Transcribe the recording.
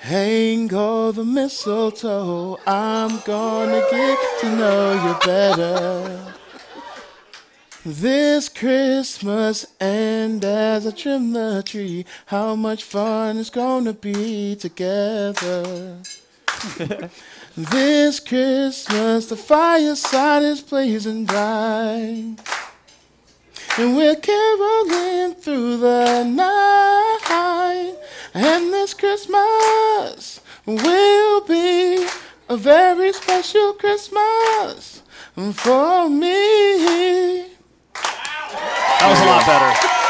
Hang all the mistletoe. I'm gonna get to know you better this Christmas. And as I trim the tree, how much fun it's gonna be together. This Christmas, the fireside is blazing bright, and we're caroling through the night. And this Christmas will be a very special Christmas for me. That was a lot better.